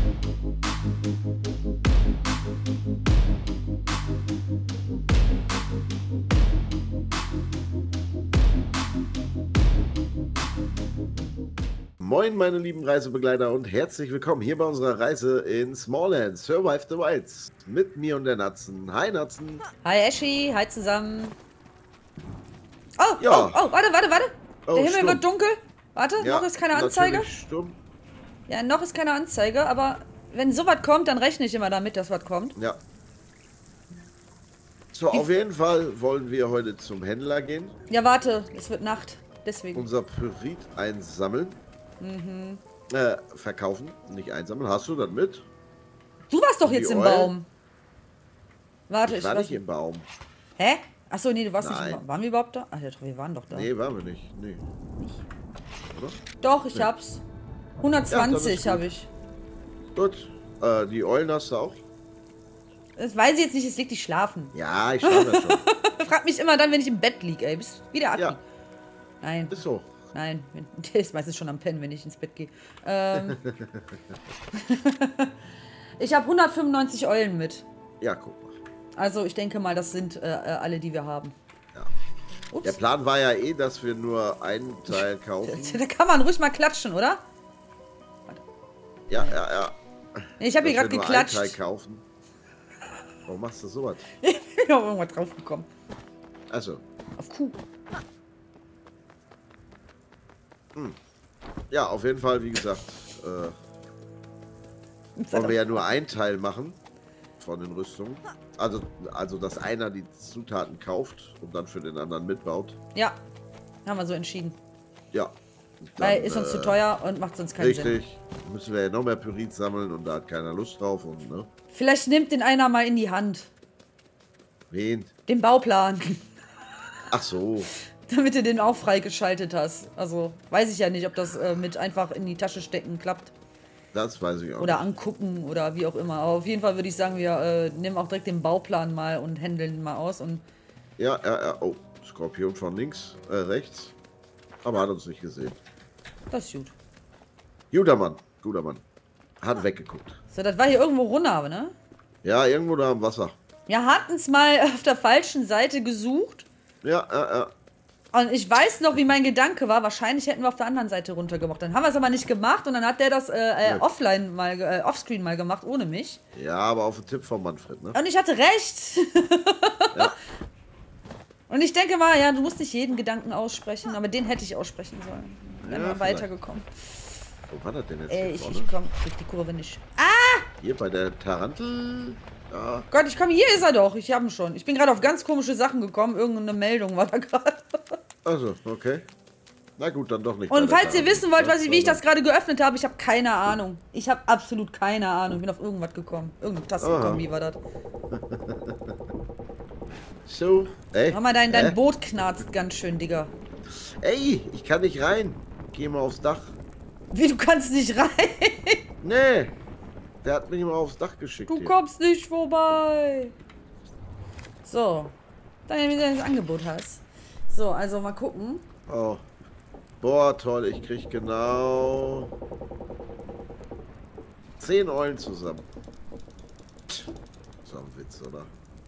Moin meine lieben Reisebegleiter und herzlich willkommen hier bei unserer Reise in Smallland, Survive the Wilds, mit mir und der Natzen. Hi Natzen. Hi Eschi, hi zusammen. Oh, Ja. warte. Oh, Der Himmel Sturm. wird dunkel. Warte, Ja, noch ist keine Anzeige. Sturm. Ja, noch ist keine Anzeige, aber wenn sowas kommt, dann rechne ich immer damit, dass was kommt. Ja. So, auf jeden Fall wollen wir heute zum Händler gehen. Ja, warte, es wird Nacht, deswegen. Unser Pyrit einsammeln. Verkaufen, nicht einsammeln. Hast du das mit? Du warst doch jetzt im Baum. Warte, Ich war nicht im Baum. Hä? Achso, nee, du warst nicht im Nein. Baum. Waren wir überhaupt da? Ach ja, wir waren doch da. Nee, waren wir nicht. Nee. Oder? Doch, ich hab's. 120 Ja, habe ich. Gut. Die Eulen hast du auch? Das weiß ich jetzt nicht, es liegt die schlafen. Ja, ich schaue das schon. Frag mich immer dann, wenn ich im Bett liege, ey. Bist wieder Aki. Ja, Nein. ist so. Nein, der ist meistens schon am Pennen, wenn ich ins Bett gehe. Ich habe 195 Eulen mit. Ja, guck mal. Also ich denke mal, das sind alle, die wir haben. Ja. Ups. Der Plan war ja eh, dass wir nur einen Teil kaufen. Da kann man ruhig mal klatschen, oder? Ja. Nee, ich habe hier Dass gerade wir nur geklatscht. einen Teil kaufen. Warum machst du sowas? Ich bin auf irgendwas draufgekommen. Also, Auf Kuh. ja, auf jeden Fall, wie gesagt, wollen wir ja nur einen Teil machen von den Rüstungen. Also, dass einer die Zutaten kauft und dann für den anderen mitbaut. Ja, haben wir so entschieden. Ja. Weil ist uns zu teuer und macht sonst keinen Sinn. Richtig. Müssen wir ja noch mehr Pyrit sammeln und da hat keiner Lust drauf. Und, ne? Vielleicht nimmt den einer mal in die Hand. Wen? Den Bauplan. Ach so. Damit du den auch freigeschaltet hast. Also, weiß ich ja nicht, ob das mit einfach in die Tasche stecken klappt. Das weiß ich auch Oder nicht. angucken oder wie auch immer. Aber auf jeden Fall würde ich sagen, wir nehmen auch direkt den Bauplan mal und handeln ihn mal aus. Und Ja. Oh, Skorpion von links, rechts. Aber hat uns nicht gesehen. das ist gut. Guter Mann. Hat weggeguckt. So, das war hier irgendwo runter, ne? Ja, irgendwo da am Wasser. Wir hatten es mal auf der falschen Seite gesucht. Ja. Und ich weiß noch, wie mein Gedanke war. Wahrscheinlich hätten wir auf der anderen Seite runtergemacht. Dann haben wir es aber nicht gemacht. Und dann hat der das offscreen mal gemacht, ohne mich. Ja, aber auf den Tipp von Manfred, ne? Und ich hatte recht. Ja. Und ich denke mal, ja, du musst nicht jeden Gedanken aussprechen, aber den hätte ich aussprechen sollen. Wären Ja, wir vielleicht. weitergekommen. Wo war das denn jetzt? Ey, hier ich vorne? komme durch die Kurve nicht. Hier bei der Tarantel. Ja. Gott, ich komme, hier ist er doch. Ich habe ihn schon. Ich bin gerade auf ganz komische Sachen gekommen. Irgendeine Meldung war da gerade. Also, okay. Na gut, dann doch nicht. Und bei der falls ihr Tarantel. wissen wollt, wie ich das gerade geöffnet habe, ich habe keine Ahnung. Ich habe absolut keine Ahnung. Ich bin auf irgendwas gekommen. Irgendeine Taste gekommen, wie war das? So, ey. Mach mal, dein Boot knarzt ganz schön, Digga. Ey, ich kann nicht rein. Geh mal aufs Dach. Wie, du kannst nicht rein? Nee. Der hat mich mal aufs Dach geschickt. Du hier. kommst nicht vorbei. So. Dann, wie du das Angebot hast. So, also mal gucken. Oh. Boah, toll. Ich krieg genau 10 Eulen zusammen. So ein Witz, oder?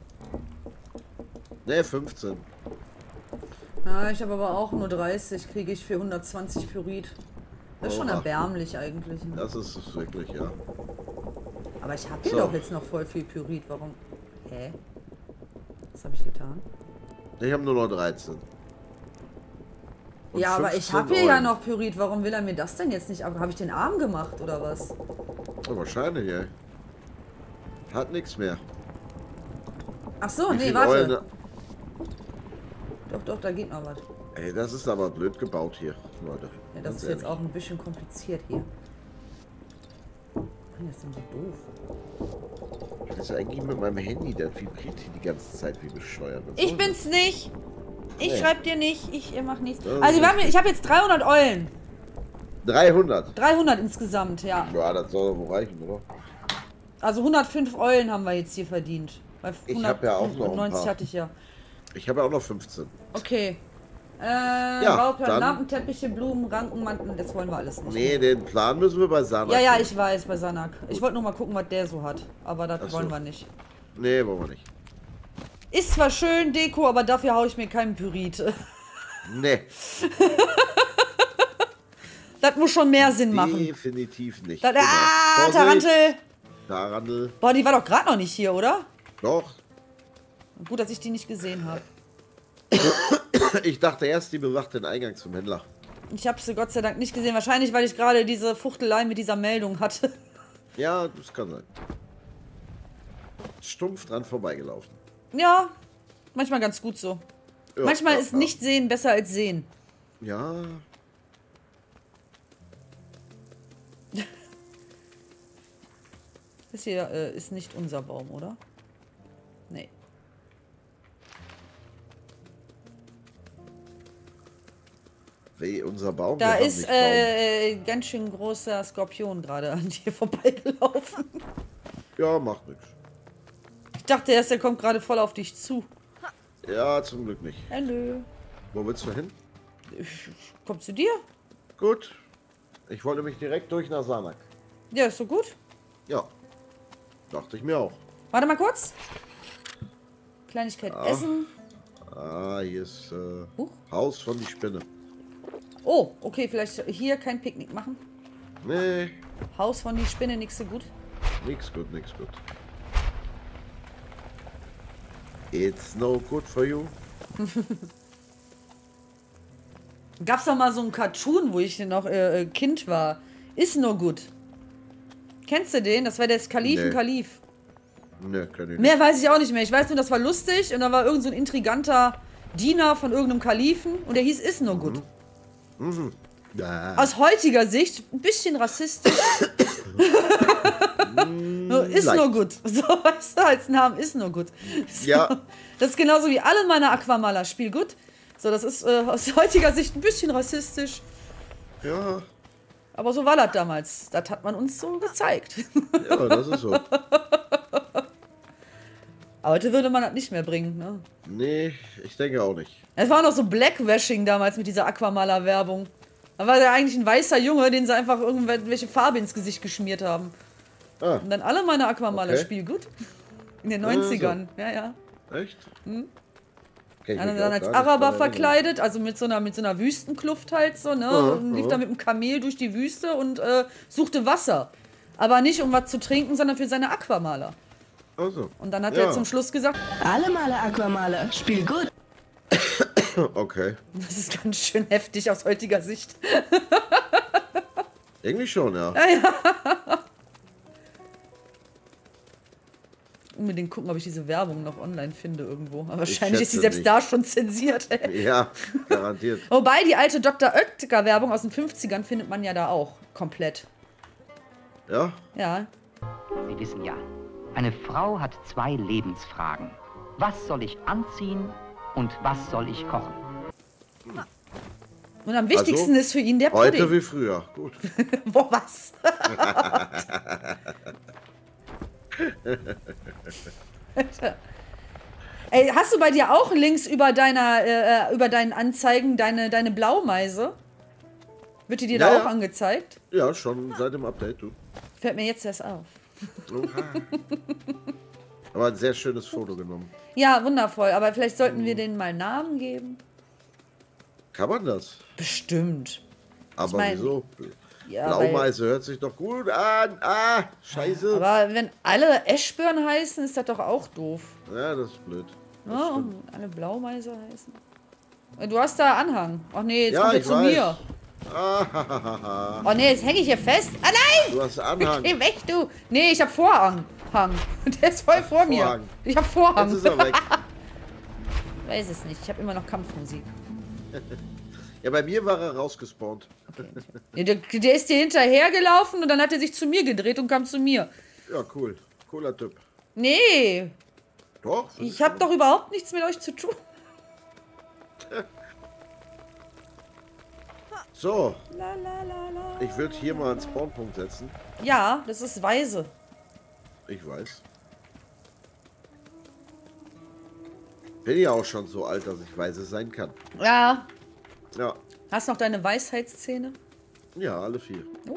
Ne, 15. Ja, ich habe aber auch nur 30, kriege ich für 120 Pyrit. Das ist schon Oha. erbärmlich eigentlich. Ne? Das ist es wirklich, ja. Aber ich habe hier So. doch jetzt noch voll viel Pyrit. Warum? Hä? Was habe ich getan? Ich habe nur noch 13. Und ja, aber ich 15 habe hier ja Eulen. noch Pyrit. Warum will er mir das denn jetzt nicht ab? Habe ich den arm gemacht oder was? Oh, wahrscheinlich, ey. Hat nichts mehr. Ach so, Wie nee, viel warte. Eulen- Doch, da geht noch was. Ey, das ist aber blöd gebaut hier, Leute. Ja, das Ganz ist jetzt ehrlich. auch ein bisschen kompliziert hier. Mann, das ist denn so doof. Was ist eigentlich mit meinem Handy? Das vibriert hier die ganze Zeit wie bescheuert. Was Ich soll bin's nicht. Ich Nee. schreib dir nicht. Ich mach nichts. Das ist Also ich habe jetzt 300 Eulen. das? 300. 300 insgesamt, ja. Ja, das soll doch wohl reichen, oder? Also 105 Eulen haben wir jetzt hier verdient. Weil Ich hab ja auch noch ein 90 paar. hatte ich ja. Ich habe ja auch noch 15. Okay. Bauplan, dann... Lampenteppiche, Blumen, Ranken, Mantel, das wollen wir alles nicht. Nee, den Plan müssen wir bei Sanak. Ja, ja, ich weiß, bei Sanak. Ich wollte nur mal gucken, was der so hat. Aber das Ach so. wollen wir nicht. Nee, wollen wir nicht. Ist zwar schön, Deko, aber dafür haue ich mir keinen Pyrit. Nee. Das muss schon mehr Sinn machen. Definitiv nicht. Das, Genau. Vorsicht. Tarantel! Tarantel. Boah, die war doch gerade noch nicht hier, oder? Doch. Gut, dass ich die nicht gesehen habe. Ich dachte erst, die bewacht den Eingang zum Händler. Ich habe sie Gott sei Dank nicht gesehen. Wahrscheinlich, weil ich gerade diese Fuchtelei mit dieser Meldung hatte. Ja, das kann sein. Stumpf dran vorbeigelaufen. Ja, manchmal ganz gut so. Ja, Manchmal ja, ist ja. nicht sehen besser als sehen. Ja. Das hier ist nicht unser Baum, oder? Nee. Wie unser Baum. Da wir haben ist nicht Baum. ganz schön großer Skorpion gerade an dir vorbeigelaufen. Ja, macht nichts. Ich dachte erst, der kommt gerade voll auf dich zu. Ja, zum Glück nicht. Hallo. Wo willst du hin? Komm zu dir? Gut. Ich wollte mich direkt durch nach Sanak. Ja, ist so gut. Ja. Dachte ich mir auch. Warte mal kurz. Kleinigkeit essen. Ah, hier ist Huch. Haus von die Spinne. Oh, okay, vielleicht hier kein Picknick machen. Nee, Haus von die Spinne, nix so gut. nix gut, nix gut. It's no good for you. Gab's doch mal so einen Cartoon, wo ich noch Kind war. Ist nur gut. Kennst du den? Das war der Kalifen Nee. Kalif. Ne, kann ich nicht. Mehr weiß ich auch nicht mehr. Ich weiß nur, das war lustig und da war irgend so ein intriganter Diener von irgendeinem Kalifen und der hieß Ist nur gut. Ja. Aus heutiger Sicht ein bisschen rassistisch. So, ist leicht. nur gut. So, weißt du, als Namen ist nur gut. So, Ja. Das ist genauso wie alle meine Aquamaler. Spiel gut. So, das ist aus heutiger Sicht ein bisschen rassistisch. Ja, Aber so war das damals. Das hat man uns so gezeigt. ja, das ist so. Heute würde man das nicht mehr bringen. Ne? Nee, ich denke auch nicht. Es war noch so Blackwashing damals mit dieser Aquamaler-Werbung. Da war der eigentlich ein weißer Junge, den sie einfach irgendwelche Farbe ins Gesicht geschmiert haben. Ah, Und dann alle meine Aquamaler Okay. spielen gut. In den 90ern. Ja, ja. echt? Hm? Kenn ich Dann, mich dann auch als gar nicht Araber dran erinnern. verkleidet, also mit so einer Wüstenkluft halt so, ne? Und lief da mit dem Kamel durch die Wüste und suchte Wasser. Aber nicht um was zu trinken, sondern für seine Aquamaler. Also, Und dann hat ja. er zum Schluss gesagt, Alle Male Aquamaler, spiel gut. Okay. das ist ganz schön heftig aus heutiger Sicht. Irgendwie schon, ja. Unbedingt gucken, ob ich diese Werbung noch online finde irgendwo. Aber wahrscheinlich ist sie schätze selbst nicht. da schon zensiert. Ja, garantiert. Wobei, die alte Dr. Oetker-Werbung aus den 50ern findet man ja da auch komplett. Ja, Ja. Sie wissen ja, eine Frau hat 2 Lebensfragen. Was soll ich anziehen und was soll ich kochen? Und am wichtigsten Also, ist für ihn der heute Pudding. wie früher. Gut. Boah, was? Ey, hast du bei dir auch links über deinen Anzeigen deine Blaumeise? Wird die dir Ja, da ja. auch angezeigt? Ja, schon seit dem Update, du. Fällt mir jetzt erst auf. Oha. Aber ein sehr schönes Foto genommen. Ja, wundervoll. Aber vielleicht sollten wir denen mal Namen geben. Kann man das? Bestimmt. Aber mein, wieso? Ja, Blaumeise hört sich doch gut an. Ah, scheiße. aber wenn alle Eschbären heißen, ist das doch auch doof. Ja, das ist blöd. Das Ja, stimmt. und alle Blaumeise heißen. Du hast da Anhang. Ach nee, jetzt Ja, kommt er ich zu weiß. mir. Ah, Oh nee, jetzt hänge ich hier fest. Ah nein! du hast Anhang. Geh weg, du! Nee, ich hab Vorhang. Der ist voll vor mir. Vorhang. Ich hab Vorhang. Jetzt ist er weg. Weiß es nicht. Ich habe immer noch Kampfmusik. Ja, bei mir war er rausgespawnt. Ja, der ist dir hinterhergelaufen und dann hat er sich zu mir gedreht und kam zu mir. Ja, cool. Cooler Typ. Nee, Doch. ich habe doch überhaupt nichts mit euch zu tun. So, La, la, la, la. ich würde hier mal einen Spawnpunkt setzen. Ja, das ist weise. Ich weiß. Bin ja auch schon so alt, dass ich weise sein kann. Ja, Ja. Hast du noch deine Weisheitszähne? Ja, alle 4. Oh.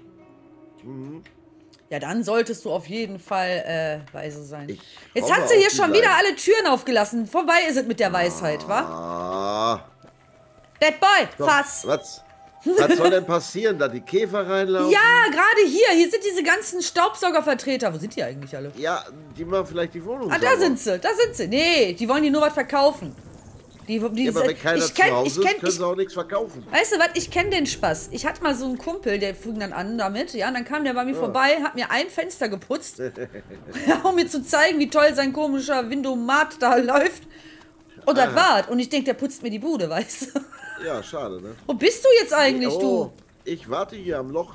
Ja, dann solltest du auf jeden Fall weise sein. Jetzt hoffe hat sie hier auf die schon wieder Leine. alle Türen aufgelassen. Vorbei ist es mit der Weisheit, wa? Ah. Bad Boy, So, fass! was soll denn passieren, da die Käfer reinlaufen? Ja, gerade hier. Hier sind diese ganzen Staubsaugervertreter. Wo sind die eigentlich alle? Ja, die machen vielleicht die Wohnung Ah, da sind sie, da sind sie. Nee, die wollen dir nur was verkaufen. Ja, aber wenn keiner zu Hause ist, können sie auch nichts verkaufen. Weißt du was, ich kenne den Spaß. Ich hatte mal so einen Kumpel, der fing dann an damit, ja, und dann kam der bei mir vorbei, hat mir ein Fenster geputzt, um mir zu zeigen, wie toll sein komischer Windomat da läuft. Und das war's. Und ich denke, der putzt mir die Bude, weißt du? Ja, schade, ne? Wo bist du jetzt eigentlich, du? Ich warte hier am Loch.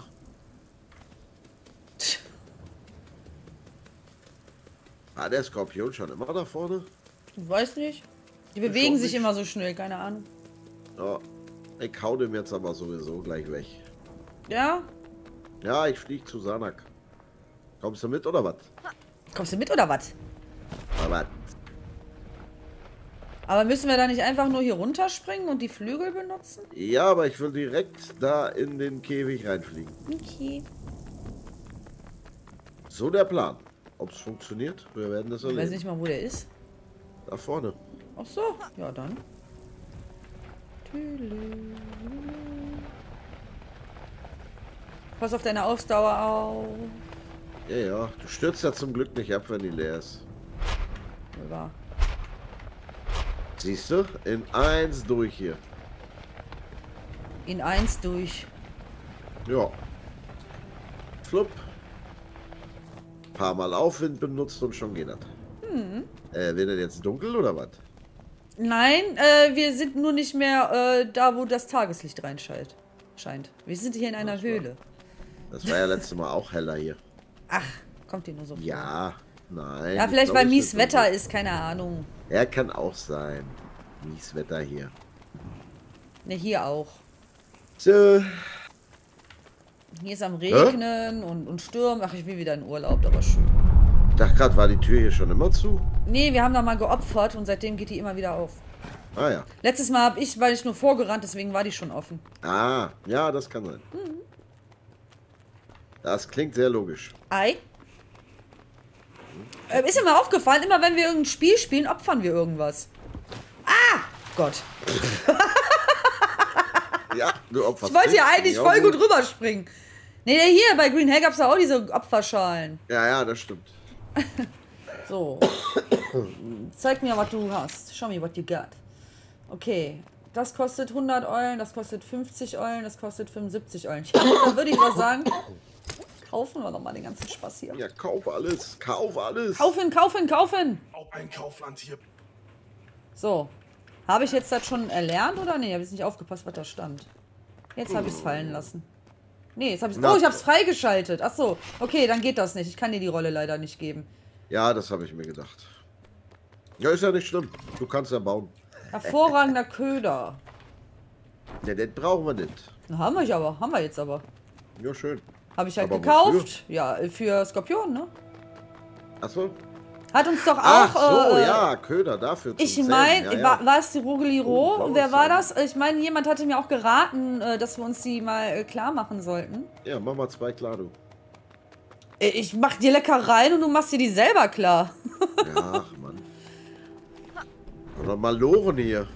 Ah, der Skorpion schon immer da vorne? Ich weiß nicht. Die bewegen sich immer so schnell, keine Ahnung. Ja, ich hau dem jetzt aber sowieso gleich weg. Ja? Ja, ich flieg zu Sanak. Kommst du mit oder was? Kommst du mit oder was? Aber Aber müssen wir da nicht einfach nur hier runterspringen und die Flügel benutzen? ja, aber ich will direkt da in den Käfig reinfliegen. Okay. So der Plan. Ob es funktioniert, wir werden das Ich weiß erleben. nicht mal, wo der ist. Da vorne. Ach so, ja dann. Pass auf deine Ausdauer auf. Ja, ja. Du stürzt ja zum Glück nicht ab, wenn die leer ist. Ja. Siehst du? In 1 durch hier. In 1 durch. Ja. Flupp. Paar Mal Aufwind benutzt und schon geht das. Wird das jetzt dunkel oder was? Nein, wir sind nur nicht mehr da, wo das Tageslicht reinscheint. Scheint. Wir sind hier in einer Höhle. Das war ja letztes Mal auch heller hier. Ach, kommt dir nur so vor. Ja, nein. Ja, ich vielleicht glaub, weil es mies wird Wetter dunkel. ist, keine Ahnung. Ja, kann auch sein. Mies Wetter hier. Ne, hier auch. So. Hier ist am Regnen und Sturm. Ach, ich will wieder in Urlaub, aber schön. Ich dachte gerade, war die Tür hier schon immer zu? Nee, wir haben da mal geopfert und seitdem geht die immer wieder auf. Ah ja. Letztes Mal war ich nur vorgerannt, deswegen war die schon offen. Ah, ja, das kann sein. Das klingt sehr logisch. Ei. Ist dir mal aufgefallen, immer wenn wir irgendein Spiel spielen, opfern wir irgendwas. Ah! Gott. Ja, du opferst. Ich wollte dich, ja eigentlich finde ich voll auch gut rüberspringen. Nee, hier bei Green Hell gab es ja auch diese Opferschalen. Ja, ja, das stimmt. So. Zeig mir, was du hast. Show me what you got. Okay. Das kostet 100 Eulen, das kostet 50 Eulen, das kostet 75 Eulen. Ja, dann würde ich mal sagen, kaufen wir doch mal den ganzen Spaß hier. Ja, kauf alles. Kauf alles. Kaufen, kaufen, kaufen! Auch ein Kaufland hier. So. Habe ich jetzt das schon erlernt oder nee? Habe ich nicht aufgepasst, was da stand. Jetzt habe ich es fallen lassen. Nee, jetzt habe ich Oh, ich habe es freigeschaltet. Ach so. Okay, dann geht das nicht. Ich kann dir die Rolle leider nicht geben. Ja, das habe ich mir gedacht. Ja, ist ja nicht schlimm. Du kannst ja bauen. Hervorragender Köder. Ja, das brauchen wir nicht. Na, haben wir aber. Haben wir jetzt aber. Ja, schön. Habe ich halt Aber gekauft. Ja, für Skorpion, ne? Achso. Hat uns doch auch. Ach so, ja, Köder dafür. zum Ich Zählen. meine, ja, ja. war es die Rogeliro? Oh, Und wer das war ist das? Ich meine, jemand hatte mir auch geraten, dass wir uns die mal klar machen sollten. Ja, mach mal 2 klar, du. Ich mach dir lecker rein und du machst dir die selber klar. Ja, ach, Mann. Oder mal Loren hier.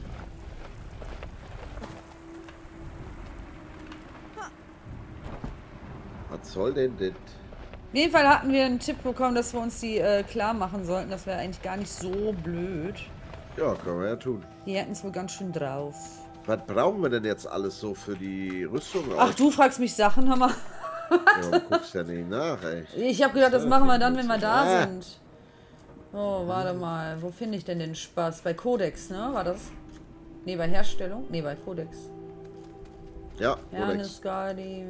Was soll denn das? Auf jeden Fall hatten wir einen Tipp bekommen, dass wir uns die klar machen sollten. Das wäre eigentlich gar nicht so blöd. Ja, können wir ja tun. Die hätten es wohl ganz schön drauf. Was brauchen wir denn jetzt alles so für die Rüstung? Ach, du fragst mich Sachen, hör mal. Ja, du guckst ja nicht nach, ey. Ich habe gedacht, das machen wir dann, wenn wir da Ah. sind. Oh, warte mal. Wo finde ich denn den Spaß? Bei Codex, ne? War das? Nee, bei Herstellung? Nee, bei Codex. Ja, Ernest Codex. Gardi.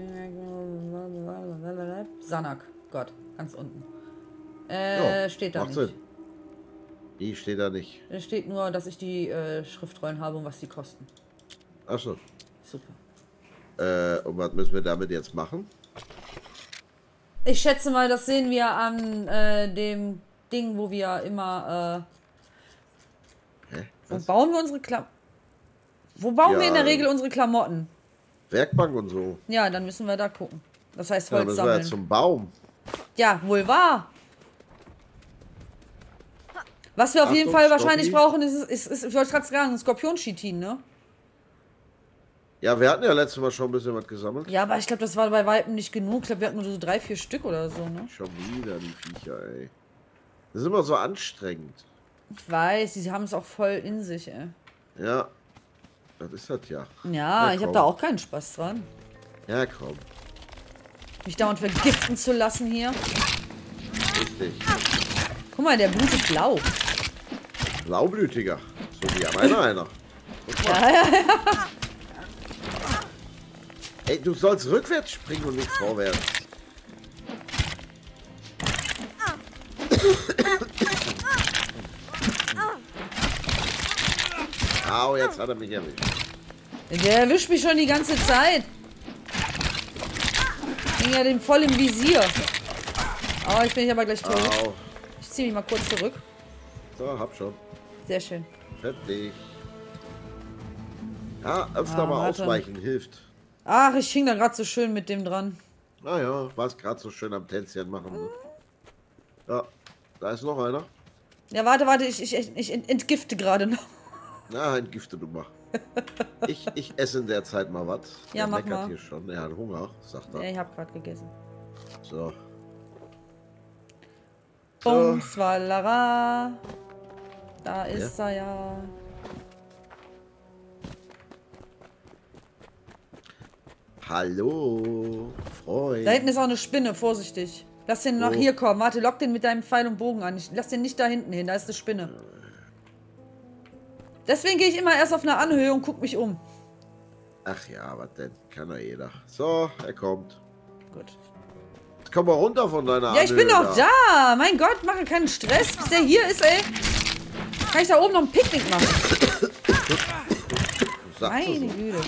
Sanak. Gott, ganz unten. Ja, Steht da macht nicht. Sinn. Die steht da nicht. Da steht nur, dass ich die Schriftrollen habe und was die kosten. Achso. Super. Und was müssen wir damit jetzt machen? Ich schätze mal, das sehen wir an dem Ding, wo wir immer. Hä? Wo Was? bauen wir unsere Klamotten? Wo bauen wir Ja, in der Regel unsere Klamotten? Werkbank und so. Ja, dann müssen wir da gucken. Das heißt Ja, Holz das war ja sammeln. zum Baum. Ja, wohl wahr. Was wir auf jeden Achtung, Fall wahrscheinlich Stoppi. brauchen, ist ich wollte gerade sagen, Skorpion-Chitin, ne? Ja, wir hatten ja letztes Mal schon ein bisschen was gesammelt. Ja, aber ich glaube, das war bei Weitem nicht genug. Ich glaube, wir hatten nur so 3, 4 Stück oder so, ne? Schon wieder die Viecher, ey. Das ist immer so anstrengend. Ich weiß, die haben es auch voll in sich, ey. Ja, das ist das ja. Ja, ich habe komm. da auch keinen Spaß dran. Ja, komm. Mich dauernd vergiften zu lassen hier. Richtig. Guck mal, der Blut ist blau. Blaublütiger. So wie einer. Guck mal. Ja, ja. Ey, du sollst rückwärts springen und nicht vorwärts. Au, jetzt hat er mich erwischt. Der erwischt mich schon die ganze Zeit. Ich bin ja dem voll im Visier. Oh, ich bin aber gleich tot. Au. Ich ziehe mich mal kurz zurück. So, hab schon. Sehr schön. Fertig. Ja, öfter mal warte. ausweichen hilft. Ach, ich hing da gerade so schön mit dem dran. Naja, war's gerade so schön am Tänzchen machen. Ne? Ja, da ist noch einer. Ja, warte, ich entgifte gerade noch. Na, entgifte du mal. Ich esse in der Zeit mal was. Ja, Der mach meckert mal. hier schon. Er hat Hunger, sagt er. Ja, ich habe gerade gegessen. So. Bum, Swalara. Da ist er ja. Hallo, Freund. Da hinten ist auch eine Spinne, vorsichtig. Lass den nach Wo? hier kommen. Warte, lock den mit deinem Pfeil und Bogen an. Lass den nicht da hinten hin, da ist eine Spinne. Deswegen gehe ich immer erst auf eine Anhöhe und guck mich um. Ach ja, was denn? Kann ja jeder. So, er kommt. Gut. Jetzt komm mal runter von deiner Ja, ich bin Anhöhe doch da. Mein Gott, mache keinen Stress, bis der hier ist, ey. Kann ich da oben noch ein Picknick machen? Sagst du Meine so. Güte.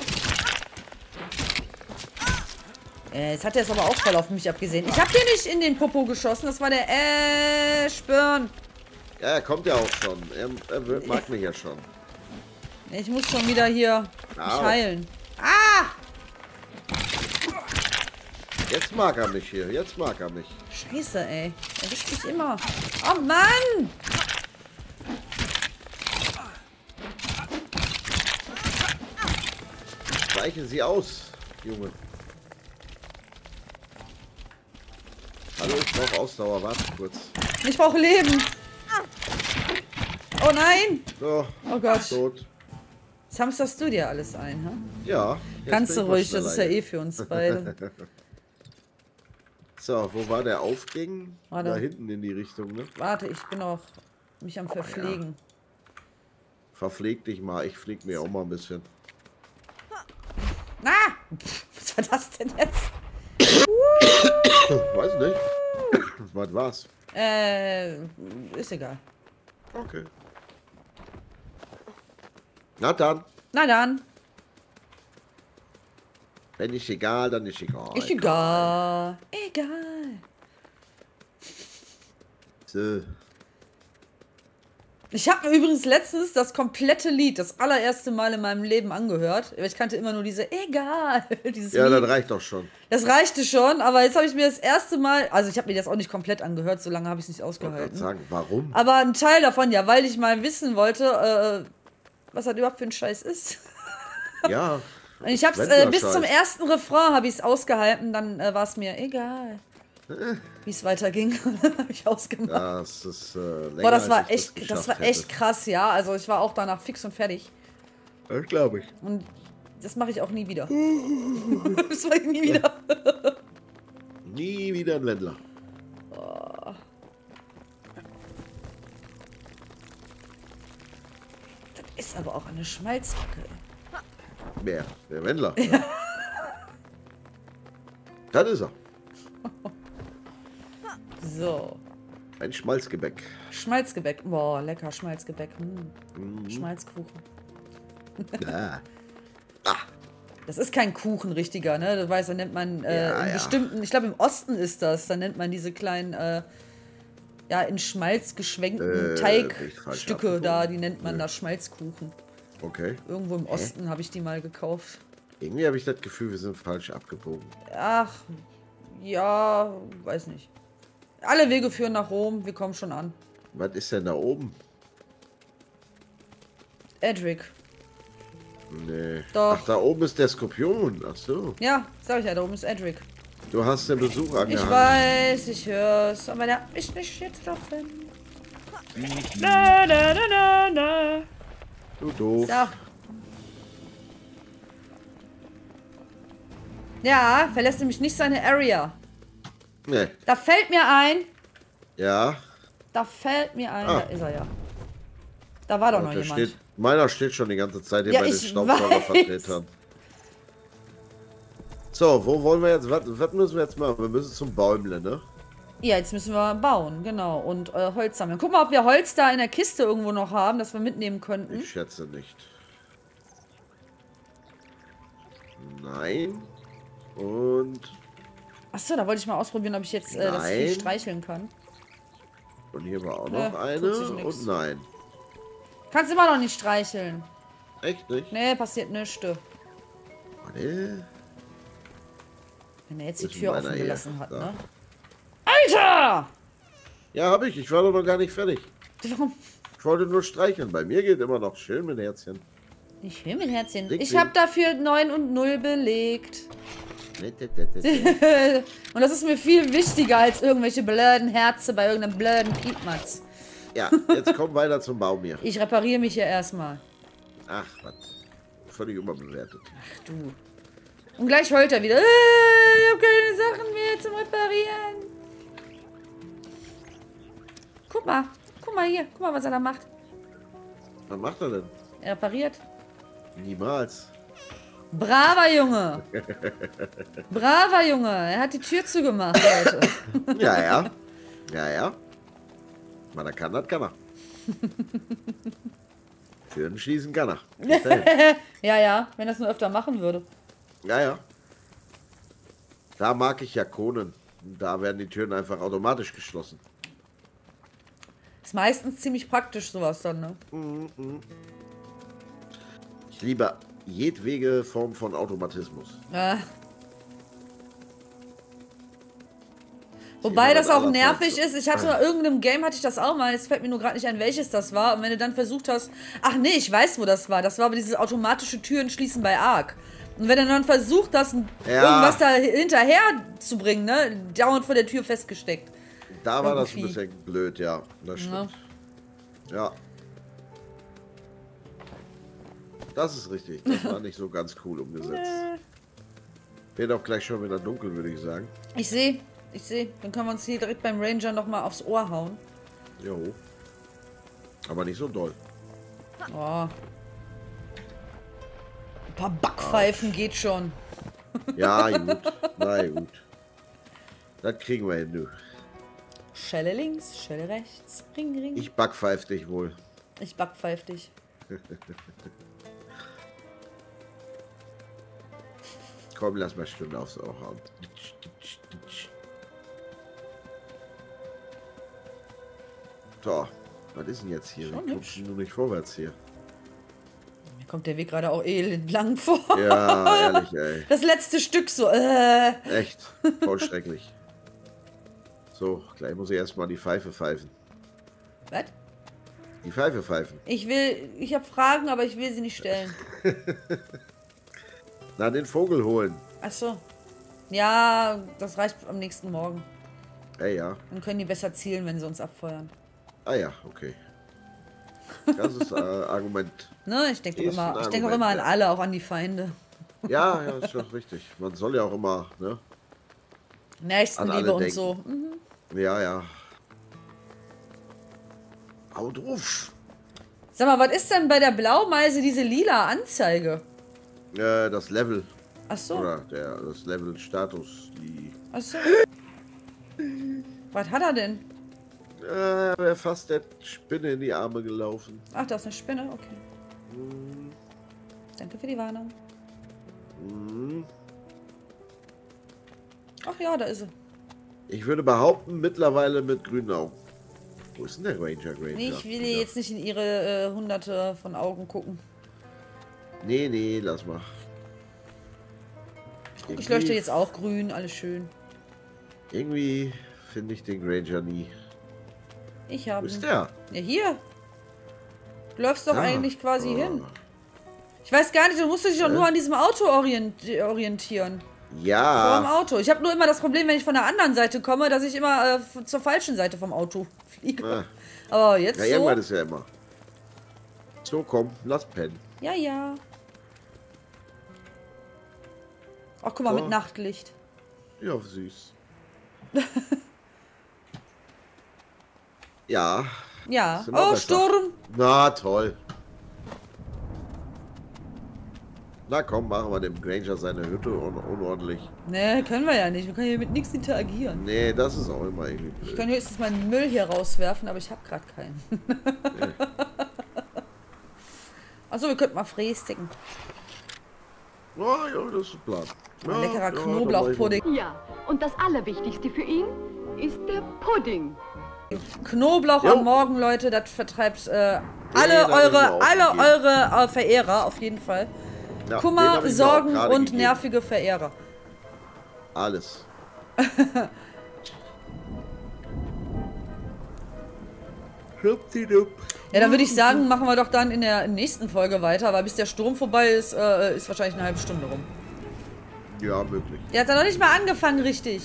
Jetzt hat er es aber auch voll auf mich abgesehen. Ich habe hier nicht in den Popo geschossen. Das war der Ashburn. Ja, er kommt ja auch schon. Mag mich ja schon. Ich muss schon wieder hier mich Au. heilen. Ah! Jetzt mag er mich hier. Jetzt mag er mich. Scheiße, ey. Er erwischt mich immer. Oh Mann! Weichen Sie aus, Junge. Hallo, ich brauche Ausdauer. Warte kurz. Ich brauche Leben. Oh nein! So, Oh Gott. tot. Jetzt hamsterst du dir alles ein, ha? Ja. jetzt Kannst bin du ich mal ruhig, das ist ja schneller eh für uns beide. So, wo war der Aufgang? Warte. Da hinten in die Richtung, ne? Warte, ich bin noch mich am Verpflegen. Verpfleg dich mal. Ich pfleg mir auch mal ein bisschen. Ah! Pff, was war das denn jetzt? Weiß nicht. Was war's? Ist egal. Okay. Na dann. Na dann. Wenn nicht egal, dann ist egal. Ist egal. Egal. So. Ich habe mir übrigens letztens das komplette Lied das allererste Mal in meinem Leben angehört. Ich kannte immer nur diese Egal. Dieses Ja, Lied. das reicht doch schon. Das reichte schon, aber jetzt habe ich mir das erste Mal, also ich habe mir das auch nicht komplett angehört, so lange habe ich es nicht Ich wollte gerade ausgehalten. sagen, warum? Aber ein Teil davon, ja, weil ich mal wissen wollte, was das überhaupt für ein Scheiß ist. Ja. Und ich habe es bis zum ersten Refrain habe ich es ausgehalten, dann war es mir egal, wie es weiterging. Dann habe ich ausgemacht. Das ist länger, Boah, das war als ich echt, das war geschafft echt hätte. krass, ja. Also ich war auch danach fix und fertig. Das glaube ich. Und das mache ich auch nie wieder. Das mache ich nie wieder. Nie wieder ein Wendler. Das ist aber auch eine Schmalzbacke. Wer? Der Wendler. Ja. Das ist er. So. Ein Schmalzgebäck. Schmalzgebäck. Boah, lecker Schmalzgebäck. Schmalzkuchen. Ja. Das ist kein Kuchen, richtiger, ne? Du weißt, da nennt man Ja, in ja. bestimmten, ich glaube im Osten ist das, da nennt man diese kleinen, ja, in Schmalz geschwenkten bin ich falsch Teigstücke da, abgebogen? die nennt man da Schmalzkuchen. Okay. Irgendwo im Osten habe ich die mal gekauft. Irgendwie habe ich das Gefühl, wir sind falsch abgebogen. Ach, ja, weiß nicht. Alle Wege führen nach Rom, wir kommen schon an. Was ist denn da oben? Edric. Nee. Doch. Ach, da oben ist der Skorpion. Ach so. Ja, sag ich ja, da oben ist Edric. Du hast den Besuch Ich angehangen. weiß, ich hör's, aber der hat mich nicht getroffen. Na, na, na, na, na. Du doof. So. Ja, verlässt nämlich nicht seine Area. Nee. Da fällt mir ein, Ja. da ist er ja. Da war doch noch Der jemand. steht, meiner steht schon die ganze Zeit hier Ja, bei den ich Staubsaugervertretern. So, wo wollen wir jetzt, was müssen wir jetzt machen? Wir müssen zum Bäumle, ne? Ja, jetzt müssen wir bauen, genau. Und Holz sammeln. Guck mal, ob wir Holz da in der Kiste irgendwo noch haben, das wir mitnehmen könnten. Ich schätze nicht. Nein. Und Achso, da wollte ich mal ausprobieren, ob ich jetzt das Vieh Nein. streicheln kann. hier war auch Ne, noch eine. tut sich nix. Und nein. Kannst immer noch nicht streicheln. Echt nicht? Nee, passiert nichts. Warte. Wenn er jetzt die Ist Tür meiner offen hier. gelassen hat, Da. ne? Alter! Ja, habe ich. Ich war doch noch gar nicht fertig. Warum? Ich wollte nur streicheln. Bei mir geht immer noch schön mit Herzchen. Ich will mit Herzchen. Ding, Ich ding. habe dafür 9 und 0 belegt. Nee. Und das ist mir viel wichtiger als irgendwelche blöden Herze bei irgendeinem blöden Piepmatz. Ja, jetzt komm weiter zum Baum hier. Ich repariere mich hier erstmal. Ach, was. Völlig überbewertet. Ach du. Und gleich heult er wieder. Ich habe keine Sachen mehr zum Reparieren. Guck mal hier. Guck mal, was er da macht. Was macht er denn? Er repariert. Niemals. Braver Junge. Braver Junge. Er hat die Tür zugemacht, Leute. Ja, ja. Ja, ja. Man, er kann, das kann er. Türen schließen kann er. Gefällt. Ja, ja. Wenn er es nur öfter machen würde. Ja, ja. Da mag ich ja Konen. Da werden die Türen einfach automatisch geschlossen. Ist meistens ziemlich praktisch sowas dann, ne? Ich liebe jedwege Form von Automatismus. Wobei das auch aller nervig Form. ist. Ich hatte irgendeinem Game hatte ich das auch mal. Jetzt fällt mir nur gerade nicht ein, welches das war. Und wenn du dann versucht hast, ach nee, ich weiß, wo das war. Das war aber dieses automatische Türen schließen bei Ark. Und wenn du dann versucht hast, irgendwas da hinterher zu bringen, ne, dauernd vor der Tür festgesteckt. Da war das ein Irgendwie. bisschen blöd, ja. Das stimmt. Ja. Das ist richtig. Das war nicht so ganz cool umgesetzt. Wird auch gleich schon wieder dunkel, würde ich sagen. Ich sehe. Dann können wir uns hier direkt beim Ranger nochmal aufs Ohr hauen. Jo. Aber nicht so doll. Oh. Ein paar Backpfeifen geht schon. Ja, gut. Na gut. Das kriegen wir hin, du. Schelle links, Schelle rechts. Ring, ring. Ich backpfeif dich wohl. Ich backpfeif dich. Komm, lass mal Stunde aufs Ohr haben. So, was ist denn jetzt hier? Schon Wie kommst hübsch. du nicht vorwärts hier? Mir kommt der Weg gerade auch elend lang vor. Ja, ehrlich, ey. Das letzte Stück so. Echt. Voll schrecklich. So, gleich muss ich erstmal die Pfeife pfeifen. Was? Die Pfeife pfeifen. Ich habe Fragen, aber ich will sie nicht stellen. Na, den Vogel holen. Ach so. Ja, das reicht am nächsten Morgen. Ey, ja. Dann können die besser zielen, wenn sie uns abfeuern. Ah ja, okay. Das ist Argument. Ne, ich denke Ist immer, ein ich denke auch Argument, immer an ja. alle, auch an die Feinde. Ja, ja, ist doch richtig. Man soll ja auch immer, ne? An Nächstenliebe alle und denken. so. Mhm. Ja, ja. Hau drauf. Sag mal, was ist denn bei der Blaumeise diese lila Anzeige? Das Level. Ach so. Oder das Level-Status. Die. Ach so. Was hat er denn? Wäre fast der Spinne in die Arme gelaufen. Ach, da ist eine Spinne, okay. Danke für die Warnung. Ach ja, da ist sie. Ich würde behaupten, mittlerweile mit grünen Augen. Wo ist denn der Ranger? Nee, ich will jetzt nicht in ihre Hunderte von Augen gucken. Nee, nee, lass mal. Ich leuchte jetzt auch grün, alles schön. Irgendwie finde ich den Granger nie. Ich habe. Wo ist der? Ja, hier. Du läufst doch Ja. eigentlich quasi hin. Ich weiß gar nicht, du musst dich doch nur an diesem Auto orientieren. Vor dem Ja. Auto. Ich habe nur immer das Problem, wenn ich von der anderen Seite komme, dass ich immer zur falschen Seite vom Auto fliege. Ah. Aber jetzt Ja, so. irgendwann ist ja immer. So, komm, lass pennen. Ja, ja. Ach, guck mal, So. mit Nachtlicht. Ja, süß. Ja. Ja. Ist immer Oh, besser. Sturm. Na, toll. Na komm, machen wir dem Granger seine Hütte unordentlich. Ne, können wir ja nicht. Wir können hier mit nichts interagieren. Nee, das ist auch immer irgendwie Ich blöd. kann höchstens meinen Müll hier rauswerfen, aber ich habe gerade keinen. Achso, wir könnten mal frästigen. Oh, ja, das ist ein Plan. Ein Ja, leckerer ja, Knoblauchpudding. Ja, und das Allerwichtigste für ihn ist der Pudding. Knoblauch Jo. am Morgen, Leute, das vertreibt da alle hab ich mir auch eure Verehrer auf jeden Fall. Ja, den Kummer, hab ich mir auch Sorgen gerade und gegeben. nervige Verehrer. Alles. Schwuppdiwupp. Ja, dann würde ich sagen, machen wir doch dann in der nächsten Folge weiter, weil bis der Sturm vorbei ist, ist wahrscheinlich eine halbe Stunde rum. Ja, möglich. Der hat ja noch nicht mal angefangen, richtig.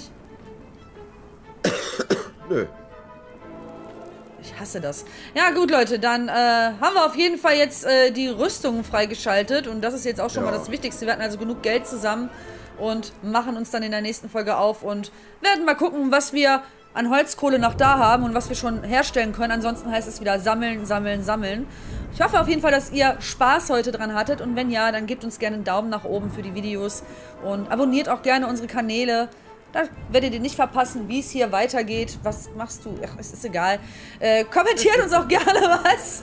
Nö. Ich hasse das. Ja, gut, Leute, dann haben wir auf jeden Fall jetzt die Rüstungen freigeschaltet. Und das ist jetzt auch schon Ja. mal das Wichtigste. Wir hatten also genug Geld zusammen und machen uns dann in der nächsten Folge auf und werden mal gucken, was wir an Holzkohle noch da haben und was wir schon herstellen können. Ansonsten heißt es wieder sammeln, sammeln, sammeln. Ich hoffe auf jeden Fall, dass ihr Spaß heute dran hattet. Und wenn ja, dann gebt uns gerne einen Daumen nach oben für die Videos und abonniert auch gerne unsere Kanäle. Da werdet ihr nicht verpassen, wie es hier weitergeht. Was machst du? Ach, es ist egal. Kommentiert uns auch gerne was.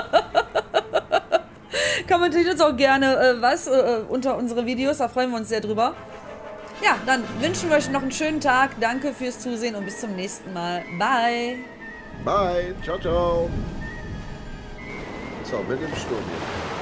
Kommentiert uns auch gerne was unter unsere Videos. Da freuen wir uns sehr drüber. Ja, dann wünschen wir euch noch einen schönen Tag. Danke fürs Zusehen und bis zum nächsten Mal. Bye. Bye. Ciao, ciao. So, mit dem Sturm hier.